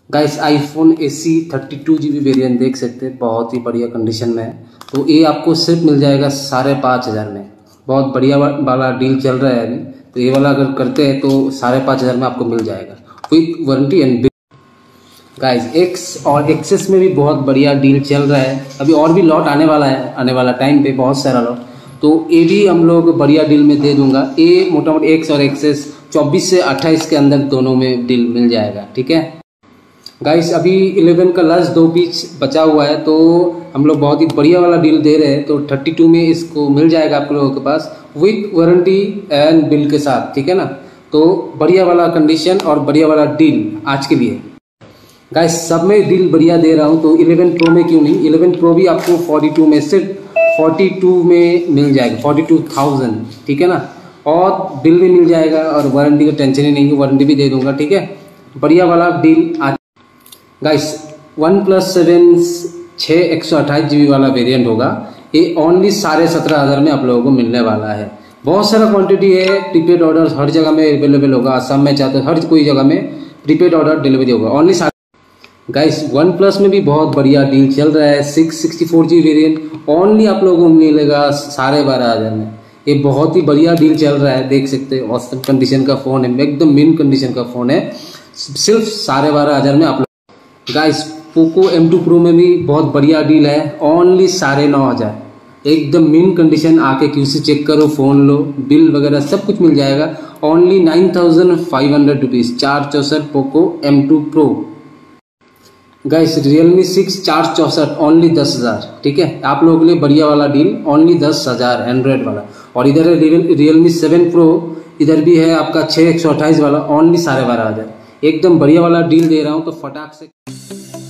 Guys iPhone SE 32GB variant देख सकते हैं, बहुत ही बढ़िया कंडीशन में है। तो ये आपको सिर्फ मिल जाएगा 5,500 में। बहुत बढ़िया वाला डील चल रहा है अभी, तो ये वाला अगर करते हैं तो 5,500 में आपको मिल जाएगा with warranty and. Guys X और एक्सेस में भी बहुत बढ़िया डील चल रहा है अभी, और भी लॉट आने वाला है, आने वाला टाइम पे बहुत सारा लॉट, तो ये भी हम लोग बढ़िया डील में दे दूंगा। ये मोटा मोटी एक्स और एक्सेस 24 से 28 के अंदर दोनों में डील मिल जाएगा, ठीक है गाइस। अभी 11 का लास्ट 2 पीस बचा हुआ है, तो हम लोग बहुत ही बढ़िया वाला डील दे रहे हैं। तो 32 में इसको मिल जाएगा आप लोगों के पास विथ वारंटी एंड बिल के साथ, ठीक है ना। तो बढ़िया वाला कंडीशन और बढ़िया वाला डील आज के लिए गाइस, सब में डील बढ़िया दे रहा हूँ। तो 11 प्रो में क्यों नहीं, 11 प्रो भी आपको 42 में, सिर्फ 42 में मिल जाएगा, 42,000, ठीक है ना। और बिल भी मिल जाएगा और वारंटी का टेंशन ही नहीं है, वारंटी भी दे दूंगा, ठीक है। बढ़िया वाला डील आज गाइस। OnePlus 7 6 128GB वाला वेरिएंट होगा, ये ओनली 17,500 में आप लोगों को मिलने वाला है। बहुत सारा क्वांटिटी है, प्रीपेड ऑर्डर हर जगह में अवेलेबल होगा, असम में चाहते हर कोई जगह में प्रीपेड ऑर्डर डिलीवरी होगा ओनली। गाइस OnePlus में भी बहुत बढ़िया डील चल रहा है, 664GB वेरिएंट ओनली आप लोगों को मिलेगा 12,500 में। ये बहुत ही बढ़िया डील चल रहा है, देख सकते हैं। औसत कंडीशन का फ़ोन है, एकदम मिन कंडीशन का फ़ोन है, सिर्फ 12,500 में आप लोग। गाइस पोको M2 Pro में भी बहुत बढ़िया डील है, ओनली 9,500, एकदम मिन कंडीशन। आके QC चेक करो, फ़ोन लो, बिल वगैरह सब कुछ मिल जाएगा, only 9,500 rupees. 464 Poco M2 Pro। Guys Realme 6 464 only 10,000, ठीक है। आप लोगों के लिए बढ़िया वाला डील ओनली 10,000 एंड्रॉयड वाला। और इधर है Realme 7 Pro, इधर भी है आपका 6 128 वाला ओनली 12,500। एकदम बढ़िया वाला डील दे रहा हूँ, तो फटाक से